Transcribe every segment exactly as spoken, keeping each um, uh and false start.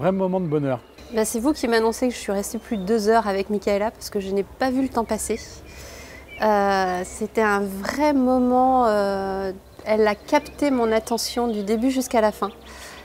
vrai moment de bonheur. Ben, c'est vous qui m'annoncez que je suis restée plus de deux heures avec Michaela parce que je n'ai pas vu le temps passer. Euh, C'était un vrai moment, euh, elle a capté mon attention du début jusqu'à la fin.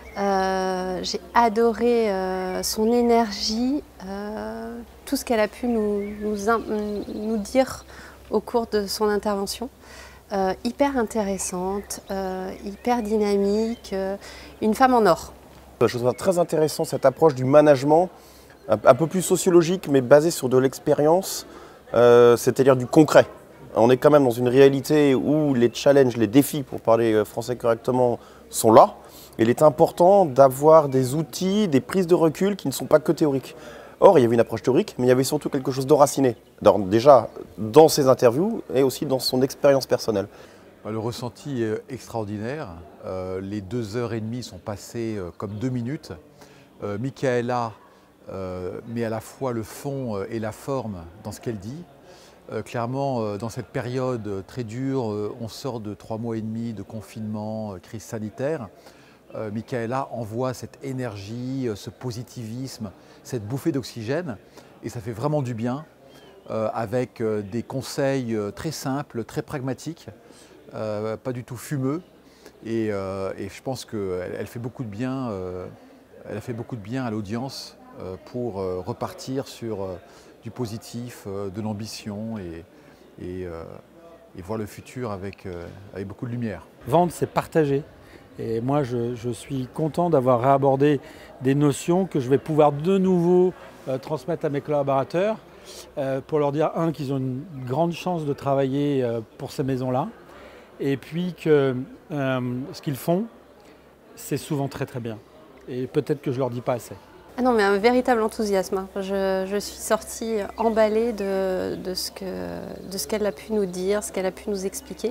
Euh, J'ai adoré euh, son énergie, euh, tout ce qu'elle a pu nous, nous, nous dire au cours de son intervention. Euh, hyper intéressante, euh, hyper dynamique, euh, une femme en or. Je trouve ça très intéressant cette approche du management, un, un peu plus sociologique mais basée sur de l'expérience, euh, c'est-à-dire du concret. On est quand même dans une réalité où les challenges, les défis, pour parler français correctement, sont là. Il est important d'avoir des outils, des prises de recul qui ne sont pas que théoriques. Or, il y avait une approche théorique, mais il y avait surtout quelque chose d'enraciné. Déjà dans ses interviews et aussi dans son expérience personnelle. Le ressenti est extraordinaire. Euh, les deux heures et demie sont passées euh, comme deux minutes. Euh, Michaela euh, met à la fois le fond et la forme dans ce qu'elle dit. Euh, clairement, euh, dans cette période très dure, euh, on sort de trois mois et demi de confinement, euh, crise sanitaire. Euh, Michaela envoie cette énergie, euh, ce positivisme, cette bouffée d'oxygène, et ça fait vraiment du bien, euh, avec euh, des conseils euh, très simples, très pragmatiques. Euh, pas du tout fumeux, et, euh, et je pense qu'elle elle fait beaucoup de bien, euh, elle a fait beaucoup de bien à l'audience euh, pour euh, repartir sur euh, du positif, euh, de l'ambition et, et, euh, et voir le futur avec, euh, avec beaucoup de lumière. Vendre, c'est partager. Et moi, je, je suis content d'avoir réabordé des notions que je vais pouvoir de nouveau euh, transmettre à mes collaborateurs euh, pour leur dire, un, qu'ils ont une grande chance de travailler euh, pour ces maisons-là. Et puis que euh, ce qu'ils font, c'est souvent très très bien. Et peut-être que je ne leur dis pas assez. Ah non, mais un véritable enthousiasme. Je, je suis sortie emballée de, de ce que, de ce qu'elle a pu nous dire, ce qu'elle a pu nous expliquer.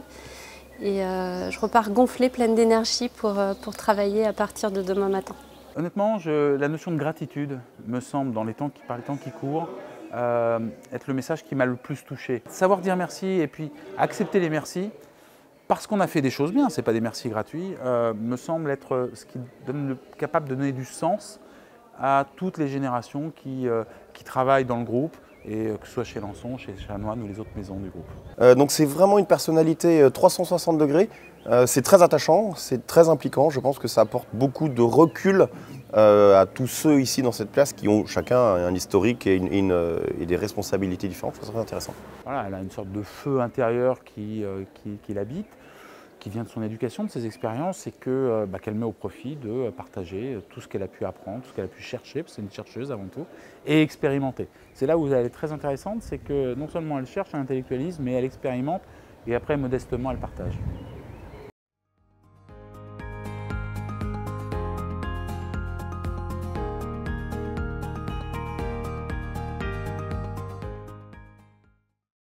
Et euh, je repars gonflée, pleine d'énergie pour, pour travailler à partir de demain matin. Honnêtement, je, la notion de gratitude me semble, dans les temps qui, par les temps qui courent, euh, être le message qui m'a le plus touché. Savoir dire merci et puis accepter les merci, parce qu'on a fait des choses bien, ce n'est pas des merci gratuits, euh, me semble être ce qui donne le, capable de donner du sens à toutes les générations qui, euh, qui travaillent dans le groupe, et que ce soit chez Lançon, chez Chanoine ou les autres maisons du groupe. Euh, donc c'est vraiment une personnalité trois cent soixante degrés, euh, c'est très attachant, c'est très impliquant, je pense que ça apporte beaucoup de recul euh, à tous ceux ici dans cette place qui ont chacun un historique et, une, une, et des responsabilités différentes, je trouve ça très intéressant. Voilà, elle a une sorte de feu intérieur qui, euh, qui, qui l'habite, qui vient de son éducation, de ses expériences, et que, euh, bah, qu'elle met au profit de partager tout ce qu'elle a pu apprendre, tout ce qu'elle a pu chercher, parce que c'est une chercheuse avant tout, et expérimenter. C'est là où elle est très intéressante, c'est que non seulement elle cherche un intellectualisme, mais elle expérimente, et après modestement elle partage.